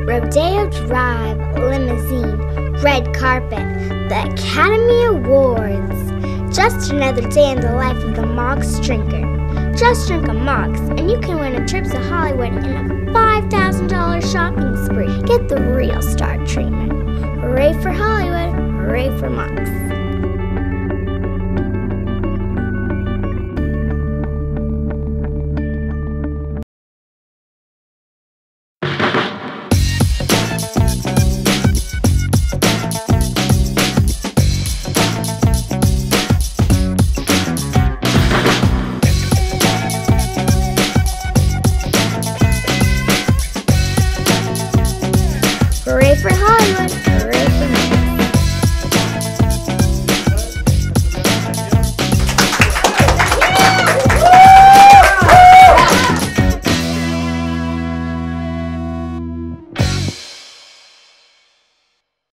Rodeo Drive, limousine, red carpet, the Academy Awards. Just another day in the life of the Mox drinker. Just drink a Mox and you can win a trip to Hollywood and a $5,000 shopping spree. Get the real star treatment. Hooray for Hollywood, hooray for Mox.